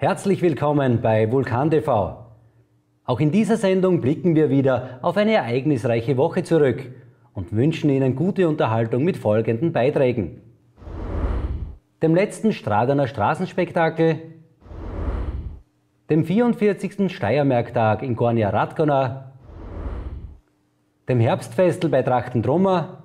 Herzlich willkommen bei Vulkan TV. Auch in dieser Sendung blicken wir wieder auf eine ereignisreiche Woche zurück und wünschen Ihnen gute Unterhaltung mit folgenden Beiträgen: dem letzten Stradener Straßenspektakel, dem 44. Steiermarktag in Gornja Radgona, dem Herbstfestl bei Trachten-Trummer,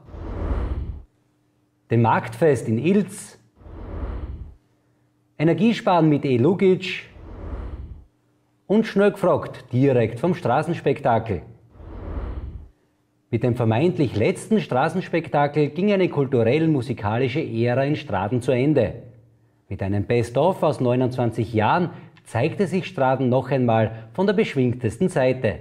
dem Marktfest in Ilz, Energiesparen mit E-Lugic und schnell gefragt direkt vom Straßenspektakel. Mit dem vermeintlich letzten Straßenspektakel ging eine kulturell-musikalische Ära in Straden zu Ende. Mit einem Best-of aus 29 Jahren zeigte sich Straden noch einmal von der beschwingtesten Seite.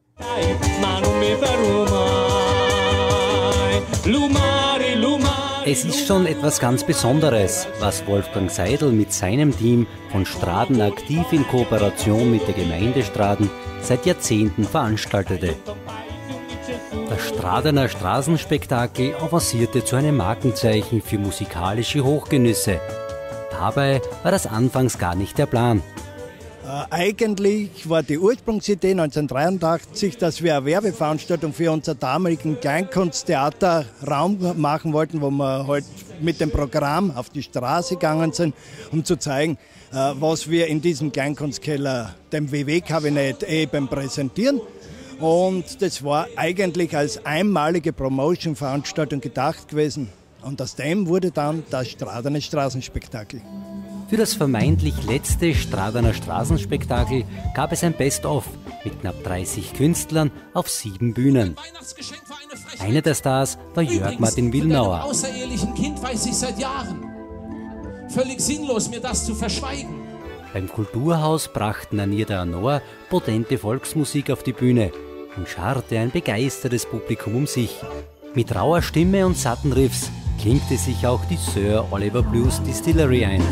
Es ist schon etwas ganz Besonderes, was Wolfgang Seidel mit seinem Team von Straden aktiv in Kooperation mit der Gemeinde Straden seit Jahrzehnten veranstaltete. Das Stradener Straßenspektakel avancierte zu einem Markenzeichen für musikalische Hochgenüsse. Dabei war das anfangs gar nicht der Plan. Eigentlich war die Ursprungsidee 1983, dass wir eine Werbeveranstaltung für unser damaligen Kleinkunsttheater Raum machen wollten, wo wir halt mit dem Programm auf die Straße gegangen sind, um zu zeigen, was wir in diesem Kleinkunstkeller, dem WW-Kabinett, eben präsentieren. Und das war eigentlich als einmalige Promotion-Veranstaltung gedacht gewesen. Und aus dem wurde dann das Stradener Straßenspektakel. Für das vermeintlich letzte Stradener Straßenspektakel gab es ein Best-of mit knapp 30 Künstlern auf 7 Bühnen. Einer der Stars war Jörg Martin Willnauer. Mit einem außerehelichen Kind weiß ich seit Jahren. Völlig sinnlos, mir das zu verschweigen. Beim Kulturhaus brachten Anita Anor potente Volksmusik auf die Bühne und scharte ein begeistertes Publikum um sich. Mit rauer Stimme und satten Riffs klingte sich auch die Sir Oliver Blues Distillery ein.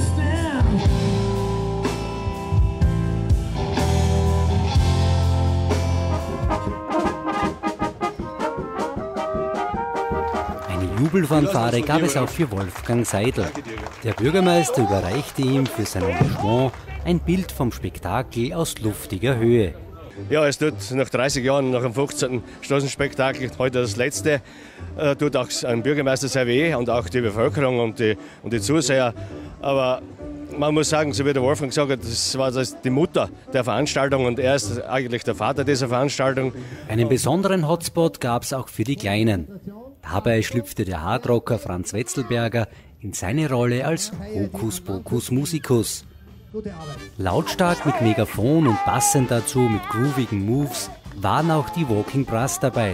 Eine Jubelfanfare gab es auch für Wolfgang Seidel. Der Bürgermeister überreichte ihm für sein Engagement ein Bild vom Spektakel aus luftiger Höhe. Ja, es tut nach 30 Jahren, nach dem 15. Straßenspektakel, heute das letzte, tut auch ein Bürgermeister sehr weh und auch die Bevölkerung und die Zuseher. Aber man muss sagen, so wie der Wolfgang gesagt hat, das war die Mutter der Veranstaltung und er ist eigentlich der Vater dieser Veranstaltung. Einen besonderen Hotspot gab es auch für die Kleinen. Dabei schlüpfte der Hardrocker Franz Wetzelberger in seine Rolle als Hokus Pokus Musikus. Lautstark mit Megafon und passend dazu mit groovigen Moves waren auch die Walking Brass dabei.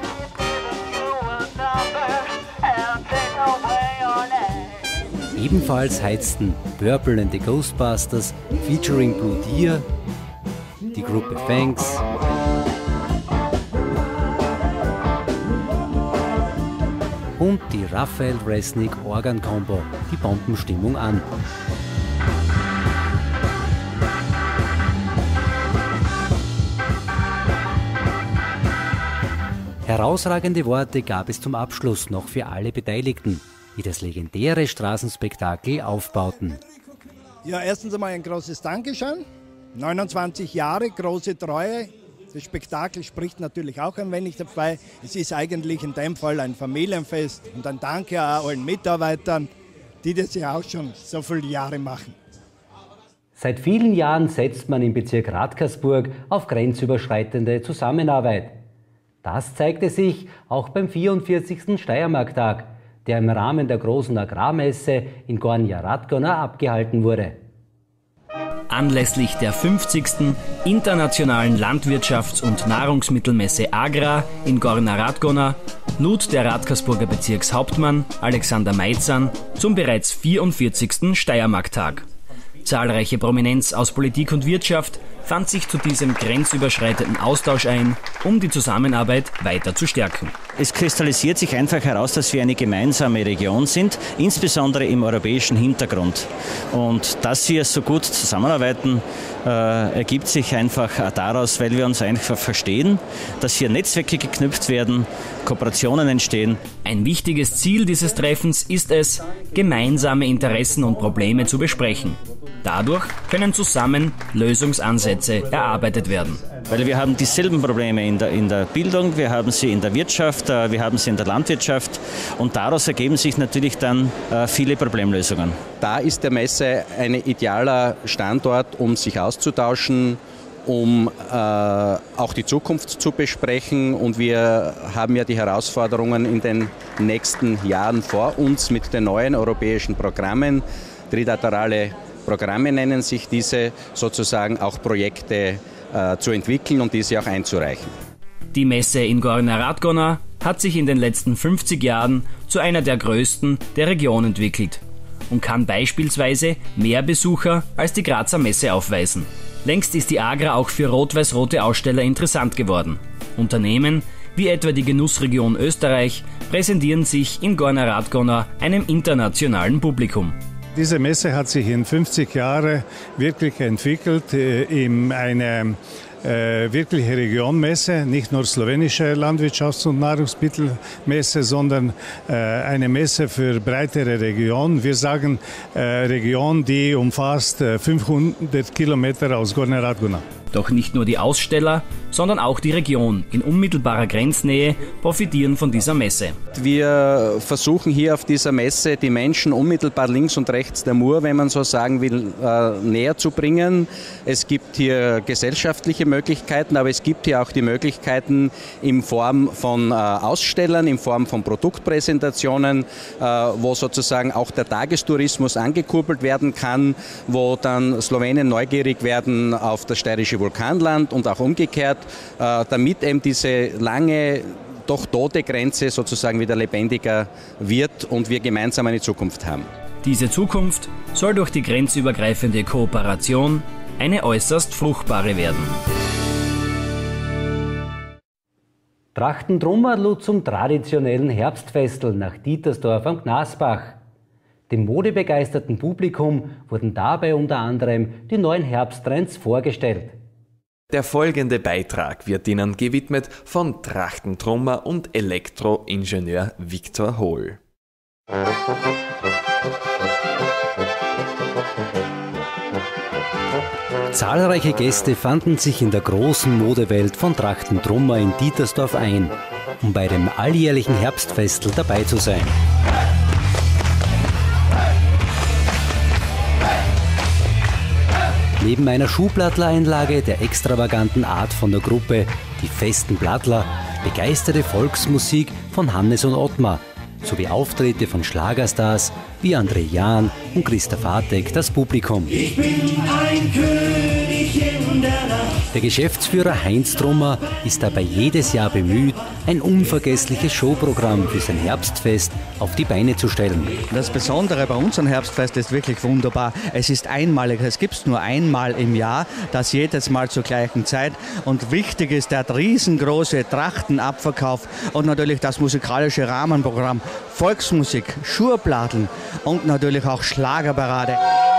Ebenfalls heizten Purple and the Ghostbusters featuring Blue Deer, die Gruppe Fangs und die Raphael Resnick Organ Combo die Bombenstimmung an. Herausragende Worte gab es zum Abschluss noch für alle Beteiligten, die das legendäre Straßenspektakel aufbauten. Ja, erstens einmal ein großes Dankeschön. 29 Jahre, große Treue. Das Spektakel spricht natürlich auch ein wenig dabei. Es ist eigentlich in dem Fall ein Familienfest und ein Danke auch allen Mitarbeitern, die das ja auch schon so viele Jahre machen. Seit vielen Jahren setzt man im Bezirk Radkersburg auf grenzüberschreitende Zusammenarbeit. Das zeigte sich auch beim 44. Steiermarktag, der im Rahmen der großen Agrarmesse in Gornja Radgona abgehalten wurde. Anlässlich der 50. Internationalen Landwirtschafts- und Nahrungsmittelmesse Agra in Gornja Radgona lud der Radkersburger Bezirkshauptmann Alexander Meitzan zum bereits 44. Steiermarkttag. Zahlreiche Prominenz aus Politik und Wirtschaft fand sich zu diesem grenzüberschreitenden Austausch ein, um die Zusammenarbeit weiter zu stärken. Es kristallisiert sich einfach heraus, dass wir eine gemeinsame Region sind, insbesondere im europäischen Hintergrund. Und dass wir so gut zusammenarbeiten, ergibt sich einfach daraus, weil wir uns einfach verstehen, dass hier Netzwerke geknüpft werden, Kooperationen entstehen. Ein wichtiges Ziel dieses Treffens ist es, gemeinsame Interessen und Probleme zu besprechen. Dadurch können zusammen Lösungsansätze erarbeitet werden. Weil wir haben dieselben Probleme in der Bildung, wir haben sie in der Wirtschaft, wir haben sie in der Landwirtschaft und daraus ergeben sich natürlich dann viele Problemlösungen. Da ist der Messe ein idealer Standort, um sich auszutauschen, um auch die Zukunft zu besprechen. Und wir haben ja die Herausforderungen in den nächsten Jahren vor uns mit den neuen europäischen Programmen. Trilaterale Programme nennen sich diese, sozusagen auch Projekte zu entwickeln und diese auch einzureichen. Die Messe in Gornja Radgona hat sich in den letzten 50 Jahren zu einer der größten der Region entwickelt und kann beispielsweise mehr Besucher als die Grazer Messe aufweisen. Längst ist die Agra auch für rot-weiß-rote Aussteller interessant geworden. Unternehmen wie etwa die Genussregion Österreich präsentieren sich in Gornja Radgona einem internationalen Publikum. Diese Messe hat sich in 50 Jahren wirklich entwickelt in eine wirkliche Regionmesse, nicht nur slowenische Landwirtschafts- und Nahrungsmittelmesse, sondern eine Messe für breitere Region. Wir sagen Region, die umfasst 500 Kilometer aus Gornja Radgona. Doch nicht nur die Aussteller, sondern auch die Region in unmittelbarer Grenznähe profitieren von dieser Messe. Wir versuchen hier auf dieser Messe die Menschen unmittelbar links und rechts der Mur, wenn man so sagen will, näher zu bringen. Es gibt hier gesellschaftliche Möglichkeiten, aber es gibt hier auch die Möglichkeiten in Form von Ausstellern, in Form von Produktpräsentationen, wo sozusagen auch der Tagestourismus angekurbelt werden kann, wo dann Slowenen neugierig werden auf das steirische Vulkanland und auch umgekehrt, damit eben diese lange, doch tote Grenze sozusagen wieder lebendiger wird und wir gemeinsam eine Zukunft haben. Diese Zukunft soll durch die grenzübergreifende Kooperation eine äußerst fruchtbare werden. Trachtentrummer lud zum traditionellen Herbstfestl nach Dietersdorf am Gnasbach. Dem modebegeisterten Publikum wurden dabei unter anderem die neuen Herbsttrends vorgestellt. Der folgende Beitrag wird Ihnen gewidmet von Trachtentrummer und Elektroingenieur Viktor Hohl. Zahlreiche Gäste fanden sich in der großen Modewelt von Trachtentrummer in Dietersdorf ein, um bei dem alljährlichen Herbstfestl dabei zu sein. Neben einer Schuhplattler-Einlage der extravaganten Art von der Gruppe, die festen Plattler, begeisterte Volksmusik von Hannes und Ottmar, sowie Auftritte von Schlagerstars wie André Jahn und Christoph Hartek das Publikum. Ich bin ein König in der Nacht. Der Geschäftsführer Heinz Trummer ist dabei jedes Jahr bemüht, ein unvergessliches Showprogramm für sein Herbstfest auf die Beine zu stellen. Das Besondere bei unserem Herbstfest ist wirklich wunderbar. Es ist einmalig, es gibt es nur einmal im Jahr, das jedes Mal zur gleichen Zeit. Und wichtig ist der riesengroße Trachtenabverkauf und natürlich das musikalische Rahmenprogramm, Volksmusik, Schurpladeln und natürlich auch Schlagerparade.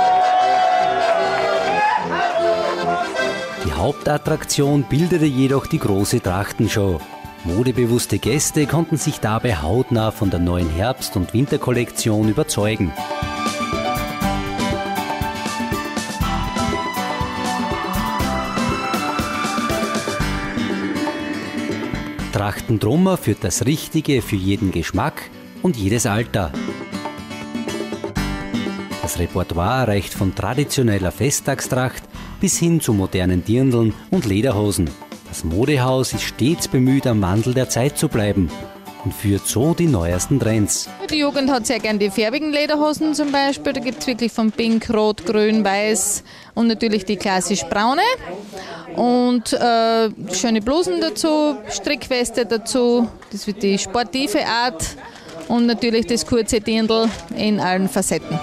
Die Hauptattraktion bildete jedoch die große Trachtenshow. Modebewusste Gäste konnten sich dabei hautnah von der neuen Herbst- und Winterkollektion überzeugen. Trachtentrummer führt das Richtige für jeden Geschmack und jedes Alter. Das Repertoire reicht von traditioneller Festtagstracht bis hin zu modernen Dirndln und Lederhosen. Das Modehaus ist stets bemüht, am Wandel der Zeit zu bleiben und führt so die neuesten Trends. Die Jugend hat sehr gern die färbigen Lederhosen zum Beispiel. Da gibt es wirklich von Pink, Rot, Grün, Weiß und natürlich die klassisch braune. Und schöne Blusen dazu, Strickweste dazu, das wird die sportive Art und natürlich das kurze Dirndl in allen Facetten.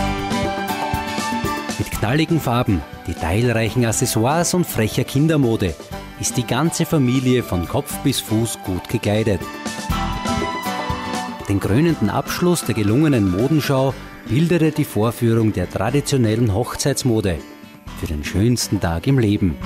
Mit knalligen Farben, detailreichen Accessoires und frecher Kindermode ist die ganze Familie von Kopf bis Fuß gut gekleidet. Den krönenden Abschluss der gelungenen Modenschau bildete die Vorführung der traditionellen Hochzeitsmode. für den schönsten Tag im Leben.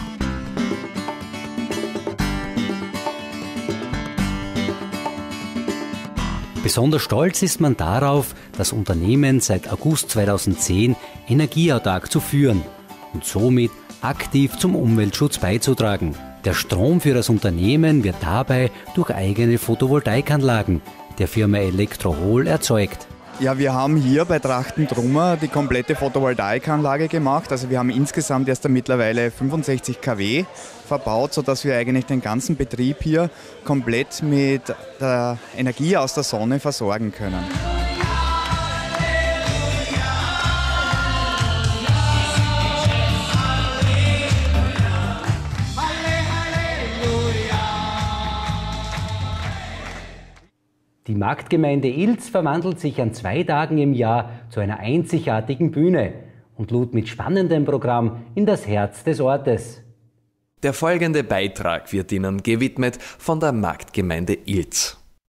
Besonders stolz ist man darauf, das Unternehmen seit August 2010 energieautark zu führen und somit aktiv zum Umweltschutz beizutragen. Der Strom für das Unternehmen wird dabei durch eigene Photovoltaikanlagen der Firma Elektrohol erzeugt. Ja, wir haben hier bei Trachten-Trummer die komplette Photovoltaikanlage gemacht. Also wir haben insgesamt erst mittlerweile 65 kW verbaut, sodass wir eigentlich den ganzen Betrieb hier komplett mit der Energie aus der Sonne versorgen können. Die Marktgemeinde Ilz verwandelt sich an 2 Tagen im Jahr zu einer einzigartigen Bühne und lud mit spannendem Programm in das Herz des Ortes. Der folgende Beitrag wird Ihnen gewidmet von der Marktgemeinde Ilz.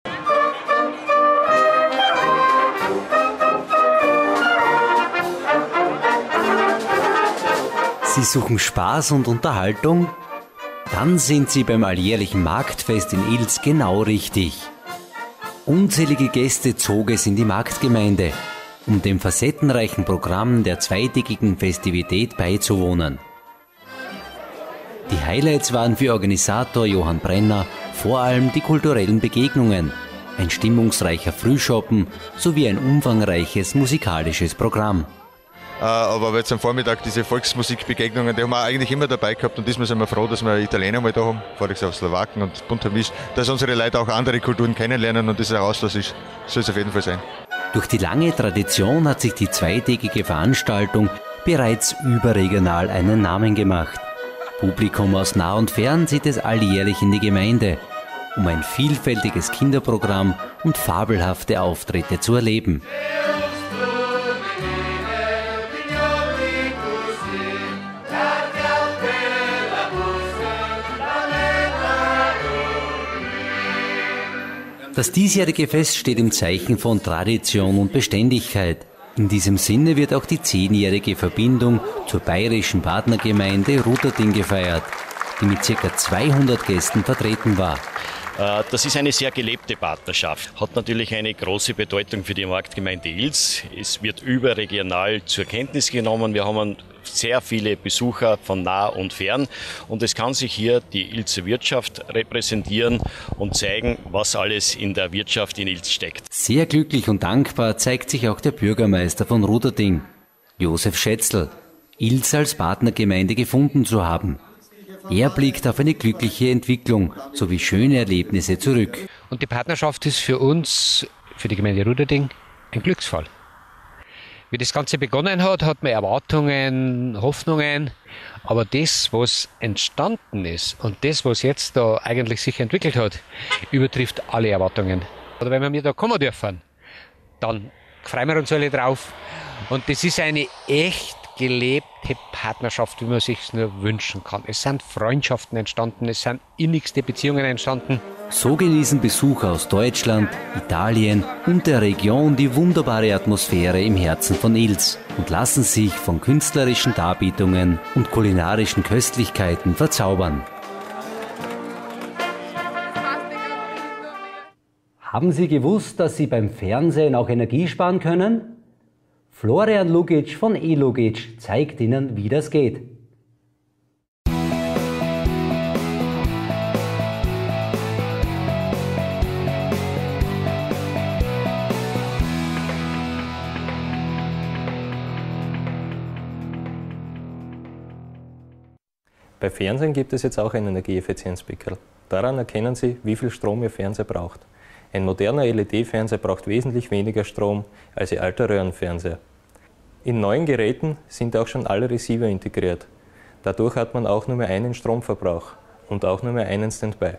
Sie suchen Spaß und Unterhaltung? Dann sind Sie beim alljährlichen Marktfest in Ilz genau richtig. Unzählige Gäste zog es in die Marktgemeinde, um dem facettenreichen Programm der zweitägigen Festivität beizuwohnen. Die Highlights waren für Organisator Johann Brenner vor allem die kulturellen Begegnungen, ein stimmungsreicher Frühschoppen sowie ein umfangreiches musikalisches Programm. Aber jetzt am Vormittag diese Volksmusikbegegnungen, die haben wir eigentlich immer dabei gehabt und diesmal sind wir froh, dass wir Italiener mal da haben, voriges Jahr Slowaken und bunt vermischt, dass unsere Leute auch andere Kulturen kennenlernen und dieser Austausch soll es auf jeden Fall sein. Durch die lange Tradition hat sich die zweitägige Veranstaltung bereits überregional einen Namen gemacht. Publikum aus nah und fern zieht es alljährlich in die Gemeinde, um ein vielfältiges Kinderprogramm und fabelhafte Auftritte zu erleben. Das diesjährige Fest steht im Zeichen von Tradition und Beständigkeit. In diesem Sinne wird auch die 10-jährige Verbindung zur bayerischen Partnergemeinde Ruderding gefeiert, die mit ca. 200 Gästen vertreten war. Das ist eine sehr gelebte Partnerschaft, hat natürlich eine große Bedeutung für die Marktgemeinde Ilz. Es wird überregional zur Kenntnis genommen. Wir haben sehr viele Besucher von nah und fern und es kann sich hier die Ilzer Wirtschaft repräsentieren und zeigen, was alles in der Wirtschaft in Ilz steckt. Sehr glücklich und dankbar zeigt sich auch der Bürgermeister von Ruderding, Josef Schätzl, Ilz als Partnergemeinde gefunden zu haben. Er blickt auf eine glückliche Entwicklung sowie schöne Erlebnisse zurück. Und die Partnerschaft ist für uns, für die Gemeinde Ruderding, ein Glücksfall. Wie das Ganze begonnen hat, hat man Erwartungen, Hoffnungen, aber das, was entstanden ist und das, was jetzt da eigentlich sich entwickelt hat, übertrifft alle Erwartungen. Oder wenn wir da kommen dürfen, dann freuen wir uns alle drauf. Und das ist eine echt gelebte Partnerschaft, wie man sich es nur wünschen kann. Es sind Freundschaften entstanden, es sind innigste Beziehungen entstanden. So genießen Besucher aus Deutschland, Italien und der Region die wunderbare Atmosphäre im Herzen von Ilz und lassen sich von künstlerischen Darbietungen und kulinarischen Köstlichkeiten verzaubern. Haben Sie gewusst, dass Sie beim Fernsehen auch Energie sparen können? Florian Lugic von eLugic zeigt Ihnen, wie das geht. Bei Fernsehen gibt es jetzt auch ein Energieeffizienzpickerl. Daran erkennen Sie, wie viel Strom Ihr Fernseher braucht. Ein moderner LED-Fernseher braucht wesentlich weniger Strom als Ihr alter Röhrenfernseher. In neuen Geräten sind auch schon alle Receiver integriert. Dadurch hat man auch nur mehr einen Stromverbrauch und auch nur mehr einen Standby.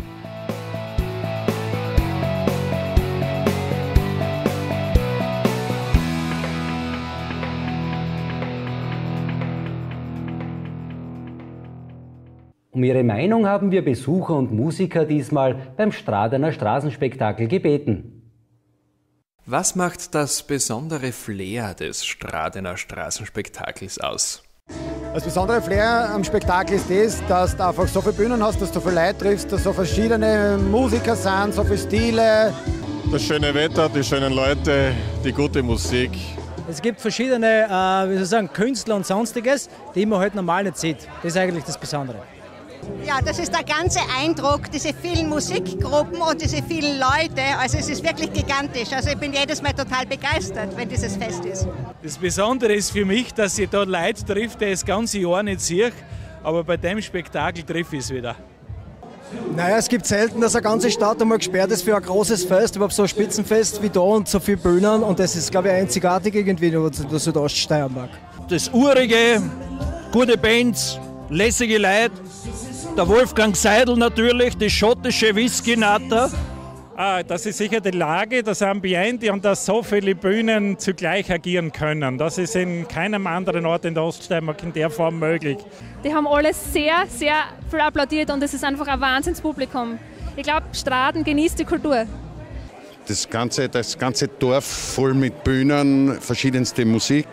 Um ihre Meinung haben wir Besucher und Musiker diesmal beim Stradener Straßenspektakel gebeten. Was macht das besondere Flair des Stradener Straßenspektakels aus? Das besondere Flair am Spektakel ist das, dass du einfach so viele Bühnen hast, dass du viele Leute triffst, dass so verschiedene Musiker sind, so viele Stile. Das schöne Wetter, die schönen Leute, die gute Musik. Es gibt verschiedene wie soll ich sagen, Künstler und Sonstiges, die man halt normal nicht sieht. Das ist eigentlich das Besondere. Ja, das ist der ganze Eindruck, diese vielen Musikgruppen und diese vielen Leute. Also es ist wirklich gigantisch. Also ich bin jedes Mal total begeistert, wenn dieses Fest ist. Das Besondere ist für mich, dass ich da Leute trifft, die das ganze Jahr nicht sehe. Aber bei dem Spektakel treffe ich es wieder. Naja, es gibt selten, dass eine ganze Stadt einmal gesperrt ist für ein großes Fest, überhaupt so ein Spitzenfest wie da und so viele Bühnen. Und das ist, glaube ich, einzigartig irgendwie in der Südoststeiermark. Das Urige, gute Bands, lässige Leute. Der Wolfgang Seidel natürlich, die schottische Whisky-Natter. Das ist sicher die Lage, das Ambiente und dass so viele Bühnen zugleich agieren können. Das ist in keinem anderen Ort in der Oststeiermark in der Form möglich. Die haben alles sehr, sehr viel applaudiert und es ist einfach ein Wahnsinnspublikum. Ich glaube, Straden genießt die Kultur. Das ganze Dorf voll mit Bühnen, verschiedenste Musik.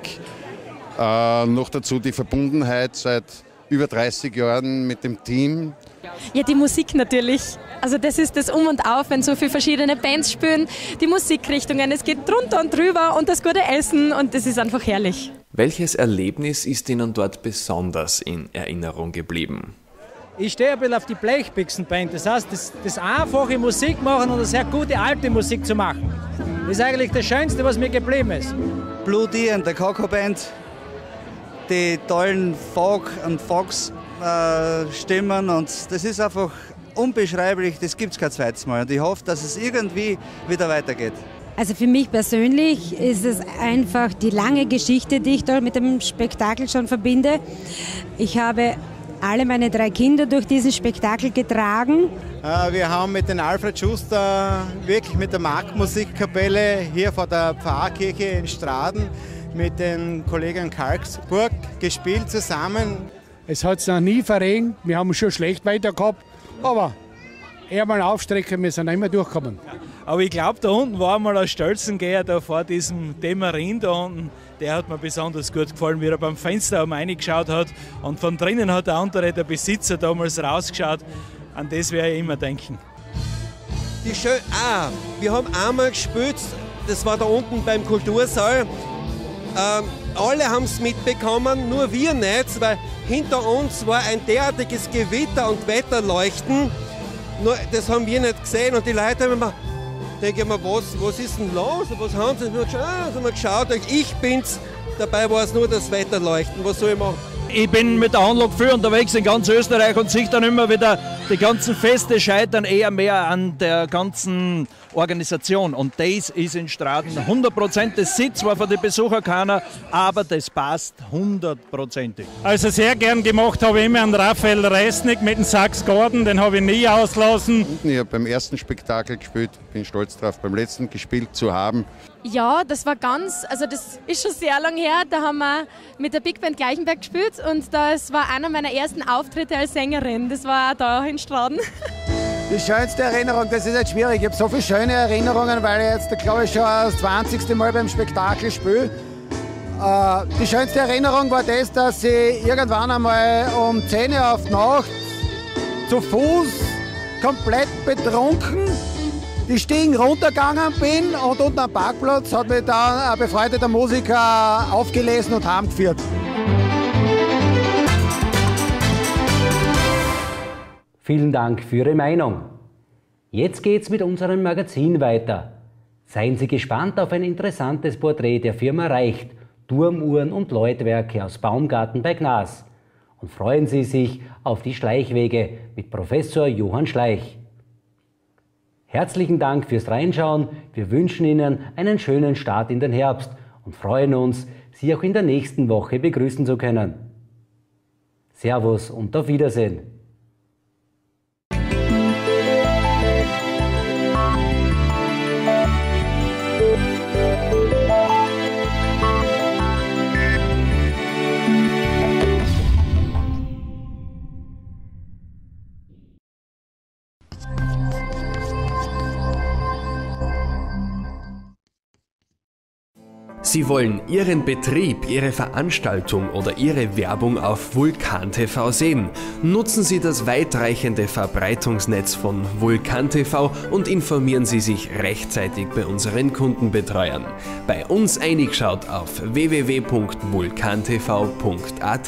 Noch dazu die Verbundenheit seit über 30 Jahren mit dem Team. Ja, die Musik natürlich. Also das ist das Um und Auf, wenn so viele verschiedene Bands spielen, die Musikrichtungen, es geht drunter und drüber und das gute Essen und das ist einfach herrlich. Welches Erlebnis ist Ihnen dort besonders in Erinnerung geblieben? Ich stehe ein bisschen auf die Blechbüchsenband, das heißt, das einfache Musik machen und eine sehr gute alte Musik zu machen. Das ist eigentlich das Schönste, was mir geblieben ist. Blue Deer und der Coco Band, die tollen Folk- und Fox-Stimmen und das ist einfach unbeschreiblich, das gibt es kein zweites Mal und ich hoffe, dass es irgendwie wieder weitergeht. Also für mich persönlich ist es einfach die lange Geschichte, die ich da mit dem Spektakel schon verbinde. Ich habe alle meine 3 Kinder durch diesen Spektakel getragen. Wir haben mit den Alfred Schuster, wirklich mit der Marktmusikkapelle hier vor der Pfarrkirche in Straden, mit den Kollegen Karlsburg gespielt zusammen. Es hat es noch nie verregnet, wir haben schon schlecht weiter gehabt, aber eher mal aufstrecken, wir sind immer durchgekommen. Aber ich glaube, da unten war mal ein Stölzengeher da vor diesem Dämmerin da unten. Der hat mir besonders gut gefallen, wie er beim Fenster reingeschaut hat. Und von drinnen hat der andere, der Besitzer, damals rausgeschaut. An das werde ich immer denken. Wir haben einmal gespielt, das war da unten beim Kultursaal. Alle haben es mitbekommen, nur wir nicht, weil hinter uns war ein derartiges Gewitter und Wetterleuchten. Nur das haben wir nicht gesehen und die Leute haben immer denke ich mir, was ist denn los? Was haben sie? Haben wir geschaut, ich bin's, dabei war es nur das Wetterleuchten. Was soll ich machen? Ich bin mit der Anlage viel unterwegs in ganz Österreich und sehe dann immer wieder, die ganzen Feste scheitern eher mehr an der ganzen Organisation. Und das ist in Straden 100%. Das sitzt zwar von den Besuchern keiner, aber das passt 100%. Also sehr gern gemacht habe ich immer einen Raphael Resnick mit dem Sax Gordon, den habe ich nie auslassen. Ich habe beim ersten Spektakel gespielt, bin stolz darauf, beim letzten gespielt zu haben. Ja, das war also das ist schon sehr lang her, da haben wir mit der Big Band Gleichenberg gespielt und das war einer meiner ersten Auftritte als Sängerin, das war da in Straden. Die schönste Erinnerung, das ist jetzt schwierig, ich habe so viele schöne Erinnerungen, weil ich jetzt, glaube ich, schon das 20. Mal beim Spektakel spiele. Die schönste Erinnerung war das, dass ich irgendwann einmal um 10 Uhr auf die Nacht zu Fuß, komplett betrunken, die Stiegen runtergegangen bin und unten am Parkplatz hat mich dann ein befreundeter Musiker aufgelesen und heimgeführt. Vielen Dank für Ihre Meinung. Jetzt geht's mit unserem Magazin weiter. Seien Sie gespannt auf ein interessantes Porträt der Firma Reicht, Turmuhren und Läutwerke aus Baumgarten bei Gnas. Und freuen Sie sich auf die Schleichwege mit Professor Johann Schleich. Herzlichen Dank fürs Reinschauen. Wir wünschen Ihnen einen schönen Start in den Herbst und freuen uns, Sie auch in der nächsten Woche begrüßen zu können. Servus und auf Wiedersehen. Sie wollen Ihren Betrieb, Ihre Veranstaltung oder Ihre Werbung auf Vulkan TV sehen. Nutzen Sie das weitreichende Verbreitungsnetz von Vulkan TV und informieren Sie sich rechtzeitig bei unseren Kundenbetreuern. Bei uns eingeschaut auf www.vulkantv.at.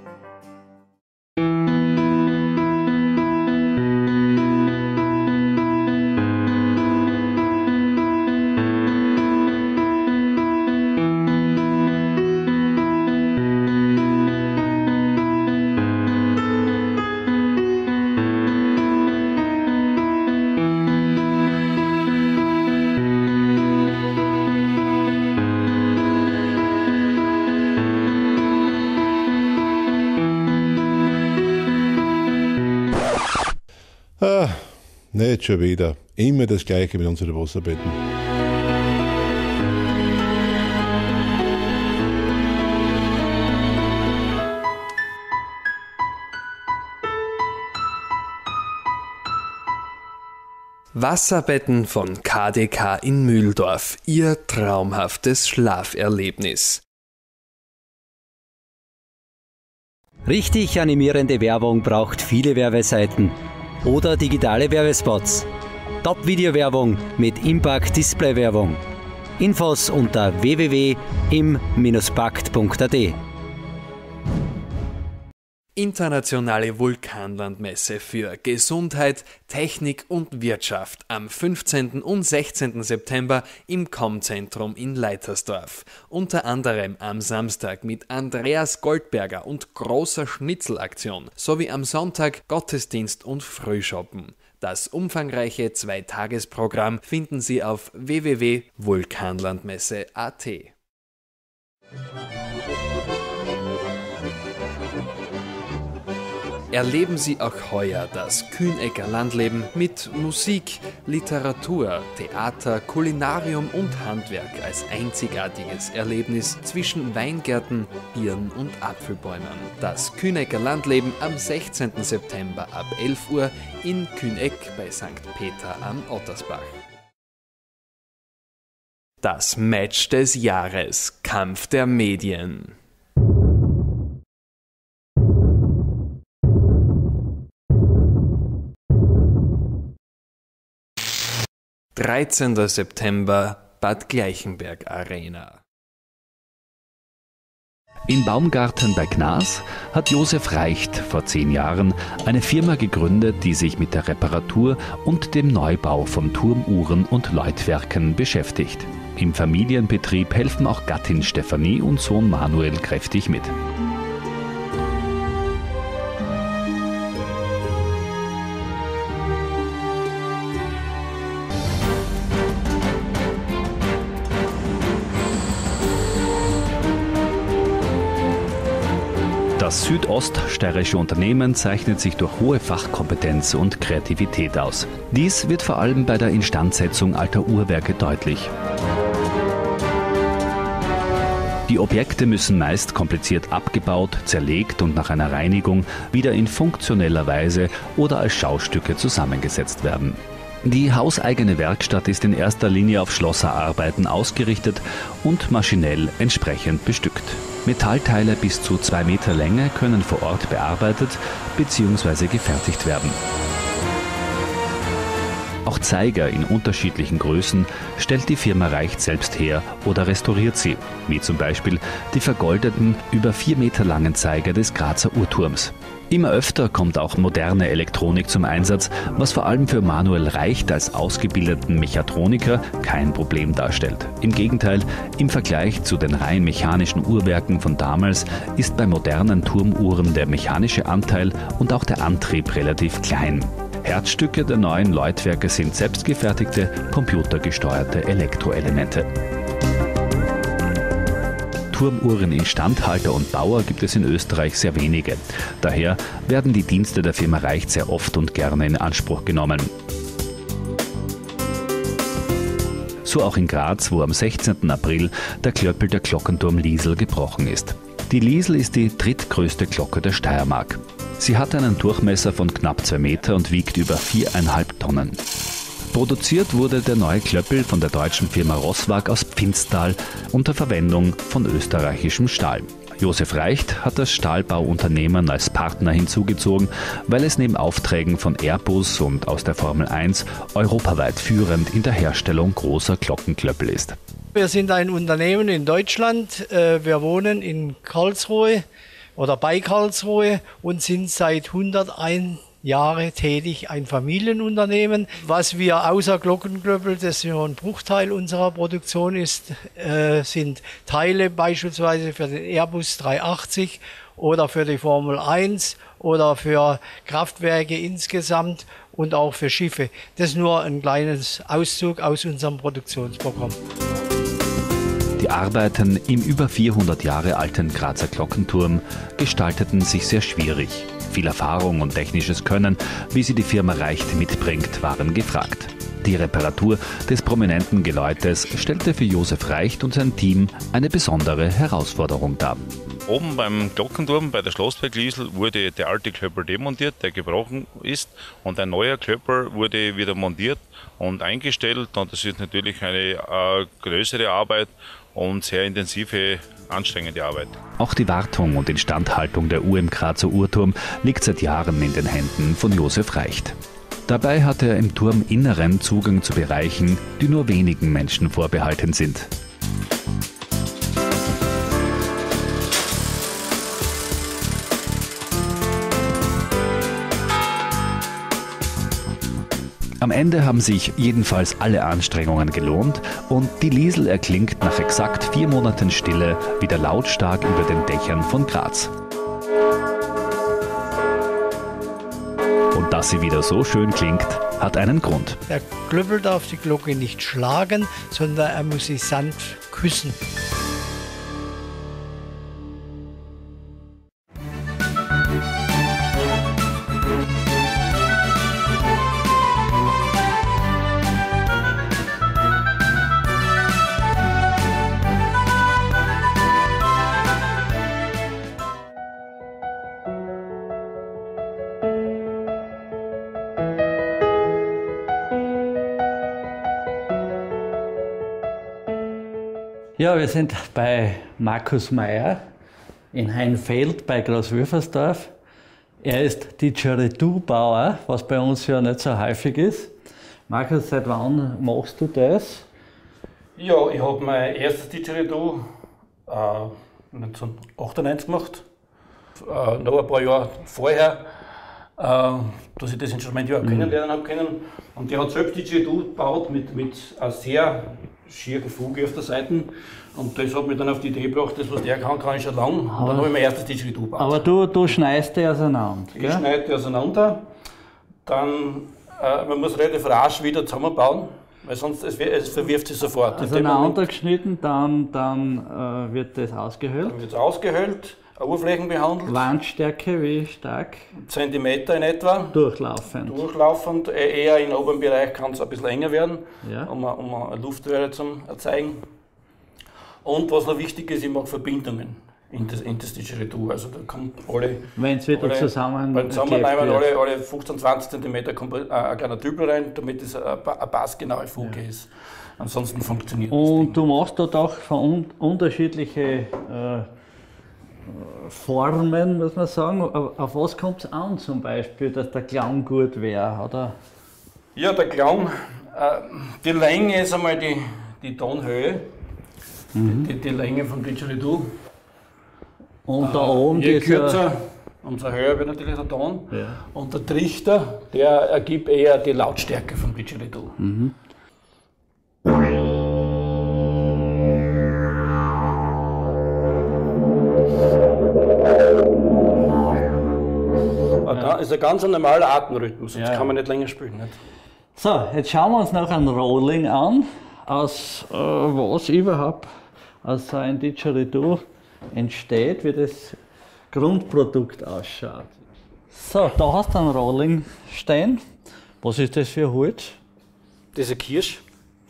Nicht schon wieder. Immer das Gleiche mit unseren Wasserbetten. Wasserbetten von KDK in Mühldorf. Ihr traumhaftes Schlaferlebnis. Richtig animierende Werbung braucht viele Werbeseiten oder digitale Werbespots. Top-Video-Werbung mit Impact-Display-Werbung. Infos unter www.im-pakt.at. Internationale Vulkanlandmesse für Gesundheit, Technik und Wirtschaft am 15. und 16. September im Com-Zentrum in Leitersdorf. Unter anderem am Samstag mit Andreas Goldberger und großer Schnitzelaktion sowie am Sonntag Gottesdienst und Frühshoppen. Das umfangreiche 2-Tages-Programm finden Sie auf www.vulkanlandmesse.at. Erleben Sie auch heuer das Kühnecker Landleben mit Musik, Literatur, Theater, Kulinarium und Handwerk als einzigartiges Erlebnis zwischen Weingärten, Birnen und Apfelbäumen. Das Kühnecker Landleben am 16. September ab 11 Uhr in Kühneck bei St. Peter am Ottersbach. Das Match des Jahres: Kampf der Medien. 13. September, Bad Gleichenberg Arena. In Baumgarten bei Gnas hat Josef Reicht vor 10 Jahren eine Firma gegründet, die sich mit der Reparatur und dem Neubau von Turmuhren und Läutwerken beschäftigt. Im Familienbetrieb helfen auch Gattin Stefanie und Sohn Manuel kräftig mit. Das südoststeirische Unternehmen zeichnet sich durch hohe Fachkompetenz und Kreativität aus. Dies wird vor allem bei der Instandsetzung alter Uhrwerke deutlich. Die Objekte müssen meist kompliziert abgebaut, zerlegt und nach einer Reinigung wieder in funktioneller Weise oder als Schaustücke zusammengesetzt werden. Die hauseigene Werkstatt ist in erster Linie auf Schlosserarbeiten ausgerichtet und maschinell entsprechend bestückt. Metallteile bis zu 2 Meter Länge können vor Ort bearbeitet bzw. gefertigt werden. Auch Zeiger in unterschiedlichen Größen stellt die Firma Reicht selbst her oder restauriert sie, wie zum Beispiel die vergoldeten, über 4 Meter langen Zeiger des Grazer Uhrturms. Immer öfter kommt auch moderne Elektronik zum Einsatz, was vor allem für Manuel Reicht als ausgebildeten Mechatroniker kein Problem darstellt. Im Gegenteil, im Vergleich zu den rein mechanischen Uhrwerken von damals ist bei modernen Turmuhren der mechanische Anteil und auch der Antrieb relativ klein. Herzstücke der neuen Läutwerke sind selbstgefertigte, computergesteuerte Elektroelemente. Turmuhren Instandhalter und Bauer gibt es in Österreich sehr wenige. Daher werden die Dienste der Firma Reicht sehr oft und gerne in Anspruch genommen. So auch in Graz, wo am 16. April der Klöppel der Glockenturm Liesl gebrochen ist. Die Liesl ist die drittgrößte Glocke der Steiermark. Sie hat einen Durchmesser von knapp 2 Meter und wiegt über 4,5 Tonnen. Produziert wurde der neue Klöppel von der deutschen Firma Rosswag aus Pfinztal unter Verwendung von österreichischem Stahl. Josef Reicht hat das Stahlbauunternehmen als Partner hinzugezogen, weil es neben Aufträgen von Airbus und aus der Formel 1 europaweit führend in der Herstellung großer Glockenklöppel ist. Wir sind ein Unternehmen in Deutschland. Wir wohnen in Karlsruhe oder bei Karlsruhe und sind seit 101 Jahre tätig, ein Familienunternehmen. Was wir außer Glockenklöppel, das nur ein Bruchteil unserer Produktion ist, sind Teile beispielsweise für den Airbus 380 oder für die Formel 1 oder für Kraftwerke insgesamt und auch für Schiffe. Das ist nur ein kleines Auszug aus unserem Produktionsprogramm. Die Arbeiten im über 400 Jahre alten Grazer Glockenturm gestalteten sich sehr schwierig. Viel Erfahrung und technisches Können, wie sie die Firma Reicht mitbringt, waren gefragt. Die Reparatur des prominenten Geläutes stellte für Josef Reicht und sein Team eine besondere Herausforderung dar. Oben beim Glockenturm bei der Schlossbergliesel wurde der alte Klöppel demontiert, der gebrochen ist, und ein neuer Klöppel wurde wieder montiert und eingestellt. Und das ist natürlich eine größere Arbeit und sehr intensive, anstrengende Arbeit. Auch die Wartung und Instandhaltung der Uhr im Grazer Uhrturm liegt seit Jahren in den Händen von Josef Reicht. Dabei hat er im Turminneren Zugang zu Bereichen, die nur wenigen Menschen vorbehalten sind. Am Ende haben sich jedenfalls alle Anstrengungen gelohnt und die Liesel erklingt nach exakt 4 Monaten Stille wieder lautstark über den Dächern von Graz. Und dass sie wieder so schön klingt, hat einen Grund. Der Klöppel darf die Glocke nicht schlagen, sondern er muss sie sanft küssen. Ja, wir sind bei Markus Meyer in Heinfeld bei Großwülfersdorf. Er ist Didgeridoo-Bauer, was bei uns ja nicht so häufig ist. Markus, seit wann machst du das? Ja, ich habe mein erstes Didgeridoo 1998 gemacht. Noch ein paar Jahre vorher, dass ich das Instrument ja kennenlernen habe können. Und der hat selbst Didgeridoo gebaut mit einer sehr schieren Fuge auf der Seite. Und das hat mich dann auf die Idee gebracht, das was der kann ich schon lange. Und dann habe ich mein erstes Didgeridoo gebaut. Aber du schneidest die auseinander, Ich schneide die auseinander. Dann, man muss relativ rasch wieder zusammenbauen, weil sonst es verwirft sich sofort. Auseinander geschnitten, dann wird das ausgehöhlt. Dann wird es ausgehöhlt, Oberflächen behandelt. Wandstärke, wie stark? Zentimeter in etwa. Durchlaufend. Durchlaufend, eher im oberen Bereich kann es ein bisschen länger werden, ja, um eine Luftröhre zu erzeugen. Und was noch wichtig ist, ich mache Verbindungen in das Didgeridoo. Also da kommt alle. Wenn es wieder zusammennehmen, alle 15, 20 cm kommt ein kleiner Dübel rein, damit es eine passgenaue Fuge ist. Ansonsten funktioniert das. Und du machst dort auch unterschiedliche Formen, muss man sagen. Auf was kommt es an zum Beispiel, dass der Klang gut wäre, oder? Ja, der Klang, die Länge ist einmal die Tonhöhe, die Länge vom Didgeridoo. Und da oben je kürzer, umso höher wird natürlich der Ton. Ja. Und der Trichter, der ergibt eher die Lautstärke vom Didgeridoo. Das ist ein ganz normaler Atemrhythmus, sonst kann man nicht länger spielen. Nicht? So, jetzt schauen wir uns noch ein Rolling an, aus was überhaupt aus so ein Didgeridoo entsteht, wie das Grundprodukt ausschaut. So, da hast du ein Rolling stehen. Was ist das für Holz? Das ist ein Kirsch.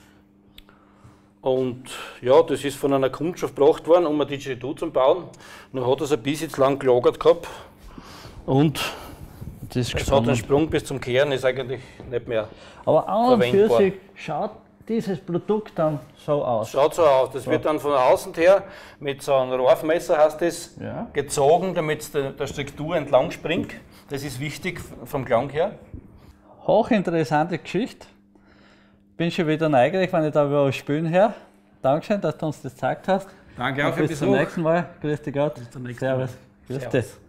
Und ja, das ist von einer Kundschaft gebracht worden, um ein Didgeridoo zu bauen. Dann hat es ein bisschen lang gelagert gehabt. Und Das Es hat einen Sprung bis zum Kehren, ist eigentlich nicht mehr Aber an und für verwendbar. sich schaut dieses Produkt dann so aus. Schaut so aus. Das wird dann von außen her mit so einem Rohrmesser heißt das, gezogen, damit es der Struktur entlang springt. Das ist wichtig vom Klang her. Hochinteressante Geschichte. Bin schon wieder neugierig, wenn ich da über spielen höre. Dankeschön, dass du uns das gezeigt hast. Danke auch und für den bis zum Besuch. nächsten Mal. Grüß dich Gott. Bis zum nächsten Servus. Mal. Grüß Servus. dich.